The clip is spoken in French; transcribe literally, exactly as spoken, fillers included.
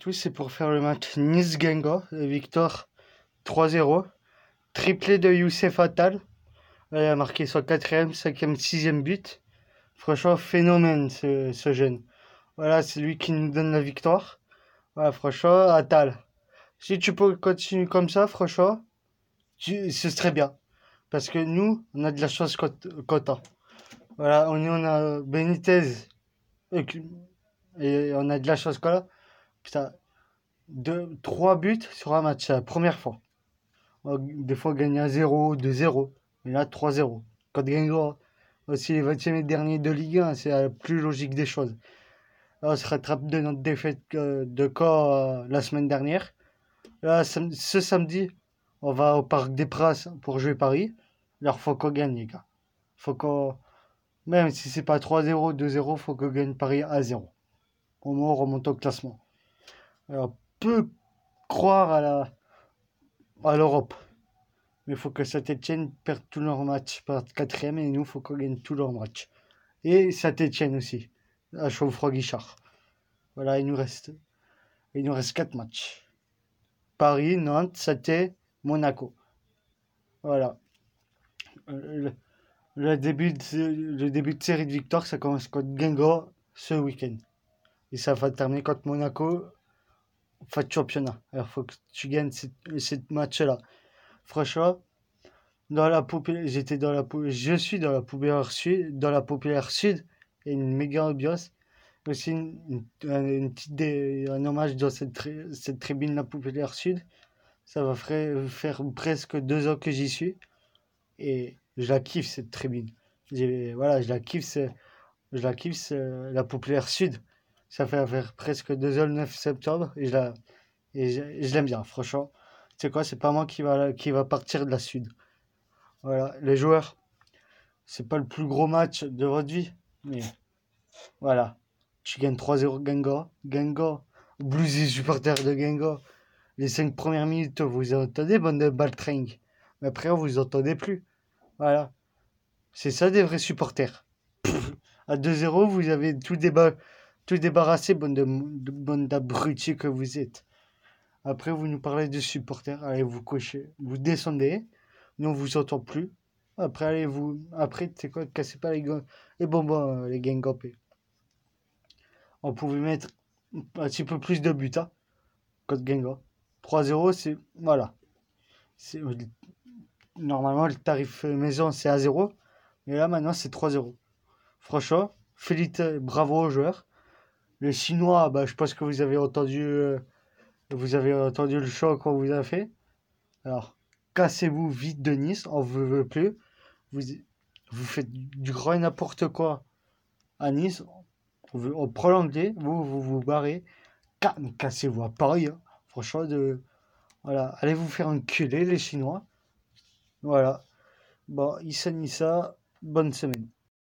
tous, c'est pour faire le match Nice-Guingamp, victoire trois zéro. Triplé de Youssef Attal. Il a marqué son quatrième, cinquième, sixième but. Franchement, phénomène ce, ce jeune. Voilà, c'est lui qui nous donne la victoire. Voilà, franchement, Attal. Si tu peux continuer comme ça, franchement, tu, ce serait bien. Parce que nous, on a de la chance quota. Voilà, on, on a Benitez. Et on a de la chance quoi. Putain, deux, trois buts sur un match, c'est la première fois. Des fois, gagner à zéro, deux zéro. Mais là, trois zéro. Quand Guingamp, aussi les vingtième derniers de Ligue un, c'est la plus logique des choses. Là, on se rattrape de notre défaite de Caen euh, la semaine dernière. Là, ce samedi, on va au Parc des Princes pour jouer Paris. Alors, faut qu'on gagne, les gars. Faut qu'on... Même si c'est pas trois zéro, deux zéro, faut qu'on gagne Paris à zéro. Au moins, on remonte au classement. Alors, on peut croire à la... à l'Europe. Mais il faut que Saint-Etienne perde tous leurs matchs, perde quatrième, et nous, il faut qu'on gagne tous leurs matchs. Et Saint-Etienne aussi, à Chaufroid-Guichard. Voilà, il nous reste, il nous reste quatre matchs. Paris, Nantes, Saint-Etienne, Monaco. Voilà. Le, le, début de, le début de série de victoires, ça commence contre Guingamp ce week-end. Et ça va terminer contre Monaco, fin de championnat. Alors, il faut que tu gagnes ce match-là. Franchement, dans la populaire, j'étais dans la je suis dans la populaire sud, dans la populaire sud, et une méga ambiance. Aussi une, une, une petite dé, un hommage dans cette, tri, cette tribune la populaire sud. Ça va faire, faire presque deux ans que j'y suis, et je la kiffe cette tribune. J'ai, voilà, je la kiffe, c'est, je la kiffe, c'est la populaire sud. Ça fait faire presque deux ans le neuf septembre, et je la, et je, et je l'aime bien, franchement. Tu sais quoi, c'est pas moi qui va, qui va partir de la sud. Voilà, les joueurs, c'est pas le plus gros match de votre vie, mais voilà. Tu gagnes trois zéro Guingamp. Guingamp, Blues et supporters de Guingamp. Les cinq premières minutes, vous entendez, bande de baltringues. Mais après, vous vous entendez plus. Voilà. C'est ça des vrais supporters. Pff, à deux zéro, vous avez tout, déba tout débarrassé, bande de, de bande d'abrutis que vous êtes. Après, vous nous parlez de supporters. Allez, vous cochez, vous descendez. Nous, on vous entend plus. Après, allez, vous. Après, c'est quoi, cassez pas les, les bonbons, les Guingampais. On pouvait mettre un petit peu plus de buts, hein, contre Guingamp. trois zéro, c'est. Voilà. C'est, normalement, le tarif maison, c'est à zéro. Mais là, maintenant, c'est trois zéro. Franchement, félicitations, bravo aux joueurs. Les Chinois, bah, je pense que vous avez entendu. Euh, vous avez entendu le choc qu'on vous a fait. Alors, cassez-vous vite de Nice, on ne vous veut plus. Vous, vous faites du grand et n'importe quoi à Nice. On, on prend l'anglais, vous, vous vous barrez. Cassez-vous à Paris. Hein. Franchement, de... voilà. Allez vous faire enculer, les Chinois. Voilà. Bon, Issa Nissa, bonne semaine.